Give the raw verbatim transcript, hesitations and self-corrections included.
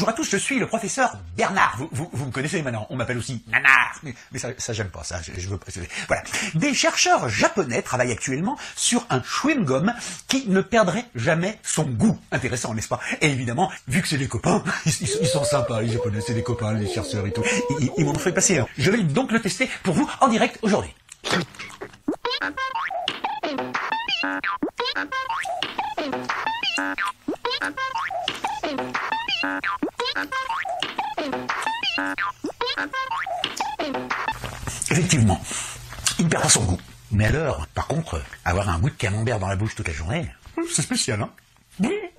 Bonjour à tous, je suis le professeur Bernard. Vous, vous, vous me connaissez maintenant, on m'appelle aussi Nanar. Mais, mais ça, ça j'aime pas, ça, je, je veux pas. Voilà. Des chercheurs japonais travaillent actuellement sur un chewing-gum qui ne perdrait jamais son goût. Intéressant, n'est-ce pas? Et évidemment, vu que c'est des copains, ils, ils, ils sont sympas, les japonais, c'est des copains, les chercheurs et tout. Ils, ils, ils m'en ont fait passer un. Je vais donc le tester pour vous en direct aujourd'hui. Effectivement, il ne perd pas son goût. Mais alors, par contre, avoir un goût de camembert dans la bouche toute la journée, c'est spécial, hein?